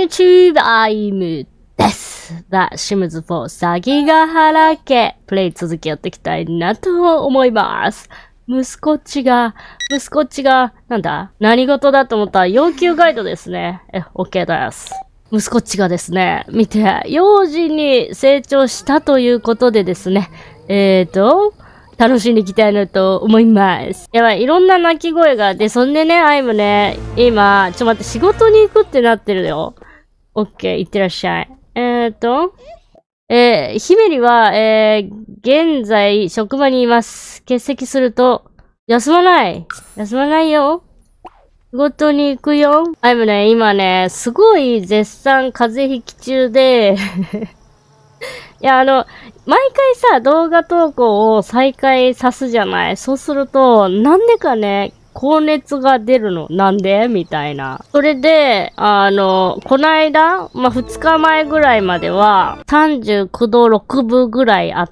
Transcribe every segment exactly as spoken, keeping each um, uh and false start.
YouTube アイムです。The Sims for 先が原家。プレイ続きやっていきたいなと思います。息子っちが、息子っちが、なんだ何事だと思ったら要求ガイドですね。え、OK です。息子っちがですね、見て、幼児に成長したということでですね、えーと、楽しんでいきたいなと思います。やばい、いろんな鳴き声が。で、そんでね、アイムね、今、ちょっと待って、仕事に行くってなってるよ。オッケー、行ってらっしゃい。えーと、えー、ヒメリは、えー、現在、職場にいます。欠席すると、休まない。休まないよ。仕事に行くよ。アイムね、今ね、すごい絶賛風邪ひき中で、いや、あの、毎回さ、動画投稿を再開さすじゃない。そうすると、なんでかね、高熱が出るの。なんでみたいな。それで、あの、こないだ、まあ、ふつかまえぐらいまでは、さんじゅうきゅうどろくぶぐらいあって、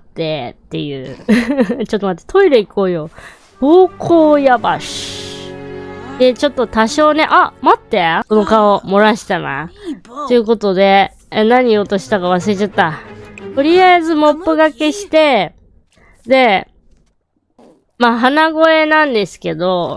っていう。ちょっと待って、トイレ行こうよ。膀胱やばし。で、ちょっと多少ね、あ、待ってこの顔、漏らしたな。ということで、え、何言おうとしたか忘れちゃった。とりあえずモップがけして、で、まあ、鼻声なんですけど、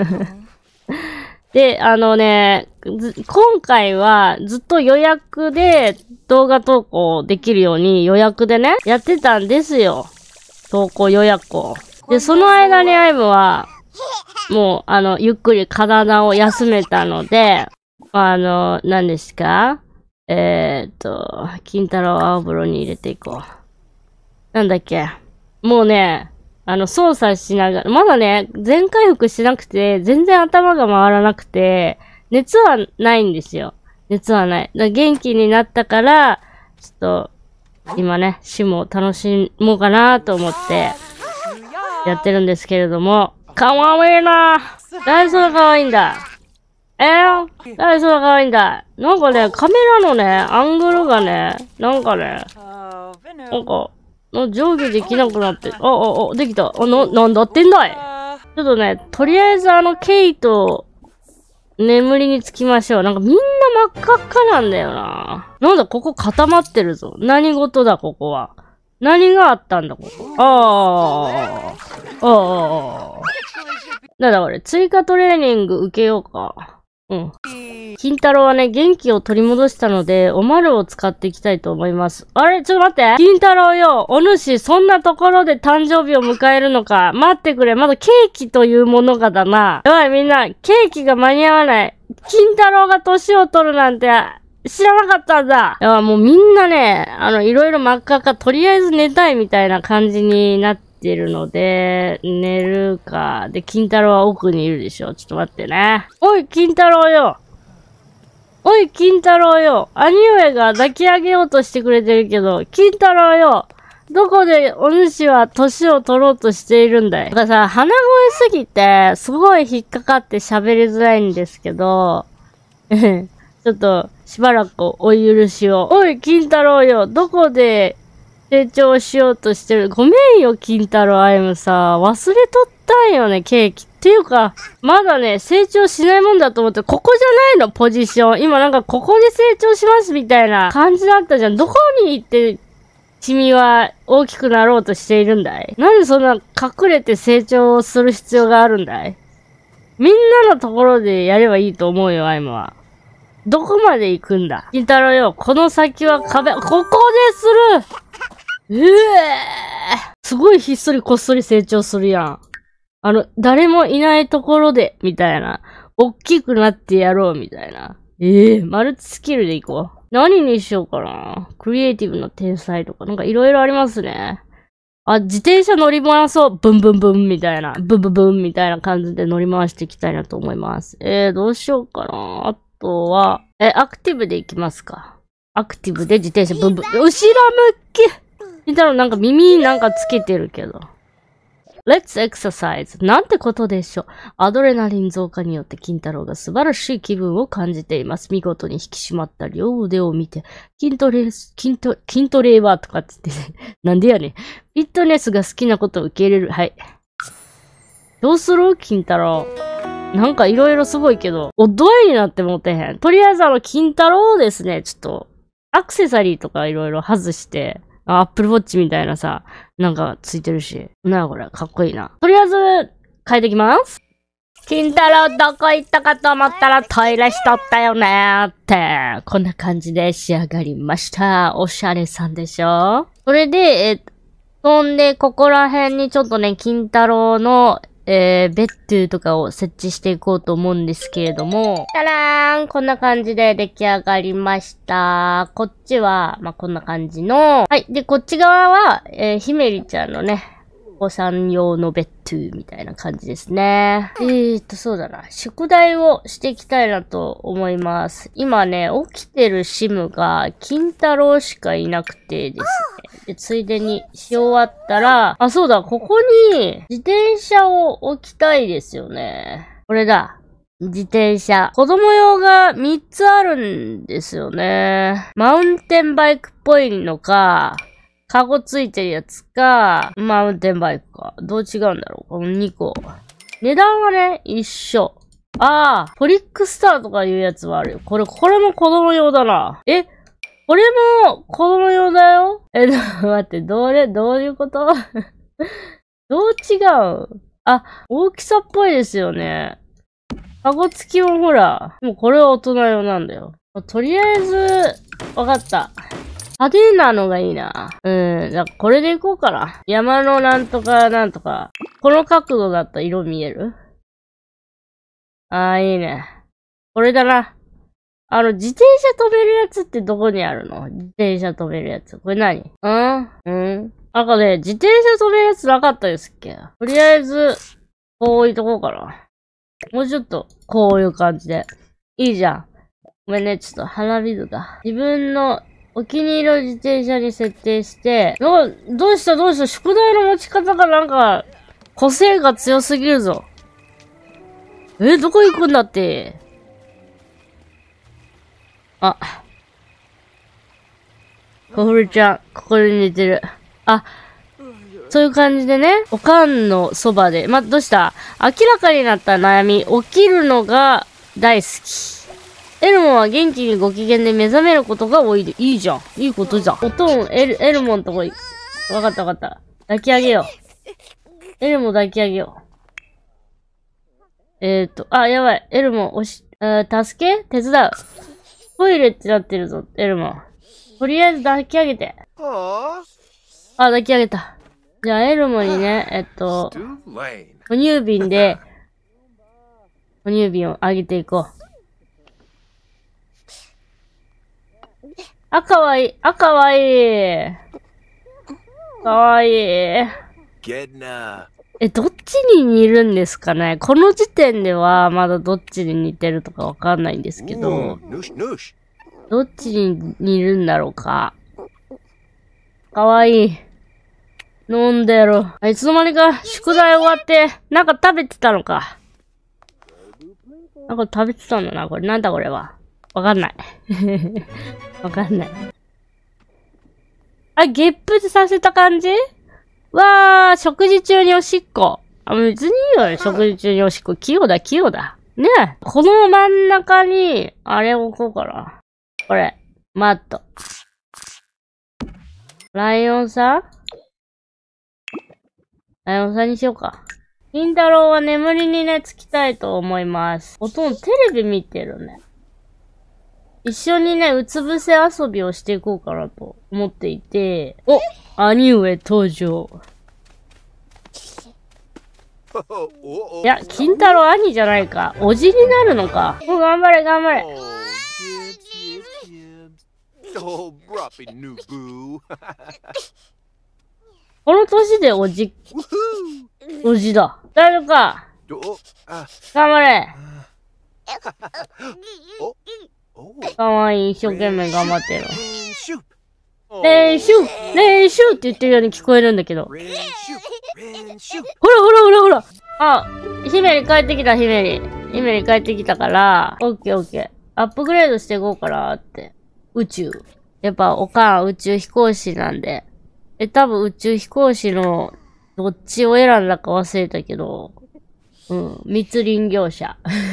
で、あのね、今回はずっと予約で動画投稿できるように予約でね、やってたんですよ。投稿予約を。で、その間にアイムは、もう、あの、ゆっくり体を休めたので、あの、何ですかえーっと、金太郎を青風呂に入れていこう。なんだっけ。もうね、あの、操作しながら、まだね、全回復しなくて、全然頭が回らなくて、熱はないんですよ。熱はない。だ元気になったから、ちょっと、今ね、シムを楽しもうかなと思って、やってるんですけれども、かわいいな。誰それかわいいんだ。えー、誰それかわいいんだ。なんかね、カメラのね、アングルがね、なんかね、なんか、上下できなくなって、あ、あ、あ、できた。あ、な、なんだってんだい。ちょっとね、とりあえずあの、ケイと、眠りにつきましょう。なんかみんな真っ赤っかなんだよな。なんだ、ここ固まってるぞ。何事だ、ここは。何があったんだ、ここ。ああ。ああ。なんだこれ、追加トレーニング受けようか。うん。金太郎はね、元気を取り戻したので、おまるを使っていきたいと思います。あれちょっと待って金太郎よお主、そんなところで誕生日を迎えるのか待ってくれまだケーキというものがだな。やばいみんな、ケーキが間に合わない。金太郎が年を取るなんて、知らなかったんだ。いや、もうみんなね、あの、いろいろ真っ赤っか、とりあえず寝たいみたいな感じになってるので、寝るか。で、金太郎は奥にいるでしょ。ちょっと待ってね。おい、金太郎よ。おい、金太郎よ。兄上が抱き上げようとしてくれてるけど、金太郎よ。どこでお主は年を取ろうとしているんだい。だからさ、鼻声すぎて、すごい引っかかって喋りづらいんですけど、ちょっと、しばらくお許しを。おい、金太郎よ。どこで成長しようとしてる。ごめんよ、金太郎アイムさ。忘れとったんよね、ケーキ。っていうか、まだね、成長しないもんだと思って、ここじゃないの、ポジション。今なんか、ここで成長しますみたいな感じだったじゃん。どこに行って、君は大きくなろうとしているんだい？なんでそんな隠れて成長する必要があるんだい？みんなのところでやればいいと思うよ、アイムは。どこまで行くんだ金太郎よ、この先は壁、ここでするうえーすごいひっそりこっそり成長するやん。あの、誰もいないところで、みたいな。おっきくなってやろう、みたいな。ええー、マルチスキルでいこう。何にしようかな。クリエイティブの天才とか、なんかいろいろありますね。あ、自転車乗り回そう。ブンブンブンみたいな。ブンブンブンみたいな感じで乗り回していきたいなと思います。えー、どうしようかな。あとは、え、アクティブでいきますか。アクティブで自転車ブンブン。後ろ向きみたいななんか耳なんかつけてるけど。Let's exercise. なんてことでしょう。アドレナリン増加によって金太郎が素晴らしい気分を感じています。見事に引き締まった両腕を見て、筋トレ、筋トレ、筋トレーバーとかって言って、ね、なんでやねん。フィットネスが好きなことを受け入れる。はい。どうする金太郎。 なんかいろいろすごいけど、おどえになってもってへん。とりあえずあの、金太郎ですね、ちょっと、アクセサリーとかいろいろ外して、アップルウォッチみたいなさ、なんかついてるし。なあこれ、かっこいいな。とりあえず、変えてきます。金太郎どこ行ったかと思ったらトイレしとったよねーって。こんな感じで仕上がりました。おしゃれさんでしょ。それで、えー、そんで、ここら辺にちょっとね、金太郎の、えー、ベッドとかを設置していこうと思うんですけれども。たらーん、こんな感じで出来上がりました。こっちは、まあ、こんな感じの。はい。で、こっち側は、えー、ひめりちゃんのね、お子さん用のベッドみたいな感じですね。えーと、そうだな。宿題をしていきたいなと思います。今ね、起きてるシムが、金太郎しかいなくてですね。で、ついでにし終わったら、あ、そうだ、ここに自転車を置きたいですよね。これだ。自転車。子供用がみっつあるんですよね。マウンテンバイクっぽいのか、カゴついてるやつか、マウンテンバイクか。どう違うんだろうこのにこ。値段はね、一緒。ああ、トリックスターとかいうやつはあるよ。これ、これも子供用だな。えこれも子供用だよえ、待って、どれ、どういうことどう違うあ、大きさっぽいですよね。カゴ付きもほら、もうこれは大人用なんだよ。とりあえず、わかった。派手なのがいいな。うん。だからこれでいこうかな。山のなんとかなんとか。この角度だったら色見える？ああ、いいね。これだな。あの、自転車飛べるやつってどこにあるの？自転車飛べるやつ。これ何？うんうんなんかね、自転車飛べるやつなかったですっけ？とりあえず、こう置いとこうかな。もうちょっと、こういう感じで。いいじゃん。ごめんね、ちょっと鼻水が。自分のお気に入りの自転車に設定して、ど、どうしたどうした宿題の持ち方がなんか、個性が強すぎるぞ。え、どこ行くんだって。あ。コフルちゃん、ここで寝てる。あ、そういう感じでね、おかんのそばで。ま、どうした？明らかになった悩み、起きるのが大好き。エルモンは元気にご機嫌で目覚めることが多いで、いいじゃん。いいことじゃん。おとん、エル、エルモンとこい、わかったわかった。抱き上げよう。エルモン抱き上げよう。えーと、あ、やばい。エルモン、おし、えー、助け手伝う。トイレってなってるぞ、エルモン。とりあえず抱き上げて。あ、抱き上げた。じゃあ、エルモンにね、えっと、哺乳瓶で、哺乳瓶をあげていこう。あ、かわいい。あ、かわいい。かわいい。え、どっちに似るんですかね？この時点ではまだどっちに似てるとかわかんないんですけど、どっちに似るんだろうか。かわいい。飲んでる。あ、いつの間にか宿題終わって、なんか食べてたのか。なんか食べてたんだな、これ。なんだこれは。わかんない。わかんない。あ、ゲップさせた感じ？わー、食事中におしっこ。あ、別にいいよ、食事中におしっこ。器用だ、器用だ。ねえ。この真ん中に、あれ置こうかな。これ。マット。ライオンさん？ライオンさんにしようか。金太郎は眠りにね、つきたいと思います。ほとんどテレビ見てるね。一緒にね、うつ伏せ遊びをしていこうかなと思っていて、お、兄上登場。いや、金太郎兄じゃないか。おじになるのか。もう頑張れ頑張れ。この年でおじ、おじだ。大丈夫か？頑張れ。かわいい、一生懸命頑張ってる。練習練習って言ってるように聞こえるんだけど。ほらほらほらほらあ、ひめり帰ってきた、ひめり。ひめり帰ってきたから、オッケーオッケー。アップグレードしていこうかなって。宇宙。やっぱ、おかん宇宙飛行士なんで。え、多分宇宙飛行士の、どっちを選んだか忘れたけど、 うん、密林業者。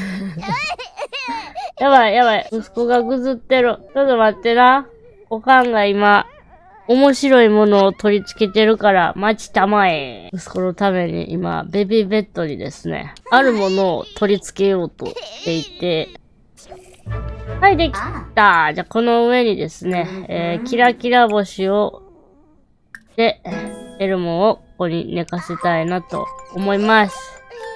やばい、やばい。息子がぐずってる。ちょっと待ってな。おかんが今、面白いものを取り付けてるから、待ちたまえ。息子のために今、ベビーベッドにですね、あるものを取り付けようとしていて、はい、できた。じゃあ、この上にですね、えー、キラキラ星を、で、エルモをここに寝かせたいなと思います。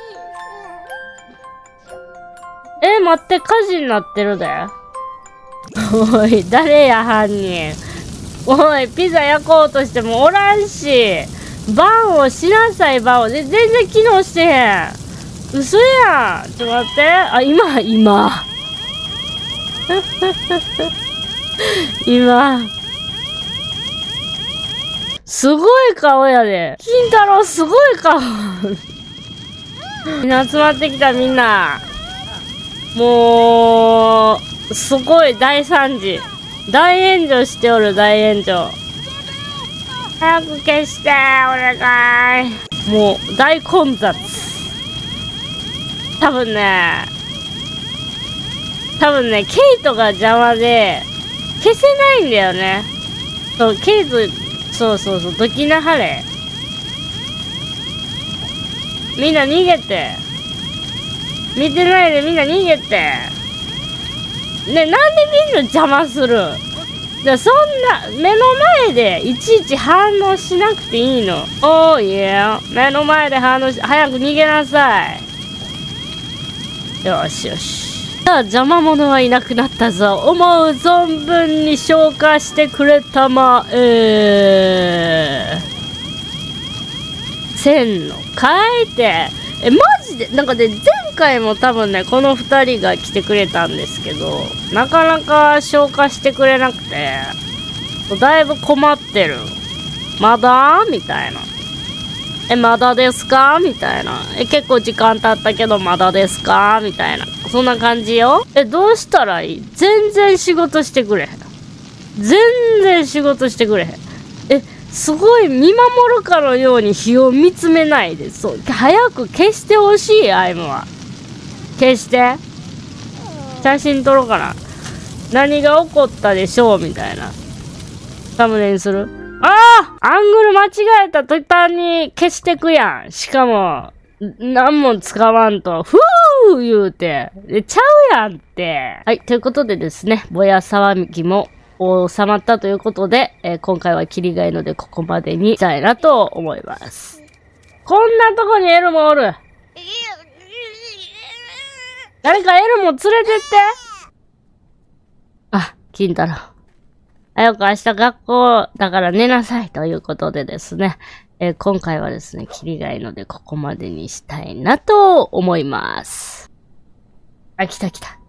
えー、待って、火事になってるで。おい、誰や、犯人。おい、ピザ焼こうとしてもおらんし。バンをしなさい、バンを。全然機能してへん。嘘やん。ちょっと待って。あ、今、今。今。すごい顔やで。金太郎、すごい顔。みんな集まってきた、みんな。もう、すごい大惨事。大炎上しておる、大炎上。早く消して、お願い。もう、大混雑。多分ね、多分ね、ケイトが邪魔で、消せないんだよね。そう、ケイト、そうそうそう、どきなはれ。みんな逃げて。見てないでみんな逃げて。ね、なんでみんな邪魔する？じゃあそんな、目の前でいちいち反応しなくていいの。おーいや、目の前で反応し、早く逃げなさい。よしよし。さあ、邪魔者はいなくなったぞ。思う存分に消化してくれたまえ。線の書いて。え、マジでなんかね、前回も多分ね、この二人が来てくれたんですけど、なかなか消化してくれなくて、だいぶ困ってる。まだみたいな。え、まだですかみたいな。え、結構時間経ったけど、まだですかみたいな。そんな感じよ。え、どうしたらいい？全然仕事してくれへん。全然仕事してくれへん。え、すごい見守るかのように火を見つめないで。そう。早く消してほしい、アイムは。消して。写真撮ろうかな。何が起こったでしょうみたいな。サムネにする？ああ！アングル間違えた途端に消してくやん。しかも、何も使わんと、ふー言うて。え、ちゃうやんって。はい、ということでですね、ぼや騒ぎも収まったということで、えー、今回はキリがいいのでここまでにしたいなと思います。こんなとこにエルモおる。誰かエルモ連れてって。あ、金太郎。早く明日学校だから寝なさいということでですね、えー、今回はですね、キリがいいのでここまでにしたいなと思います。あ、来た来た。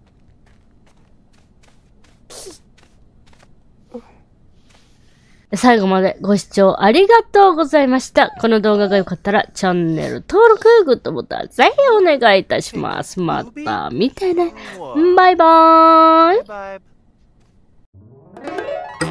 最後までご視聴ありがとうございました。この動画が良かったらチャンネル登録、グッドボタンぜひお願いいたします。また見てね。バイバーイ。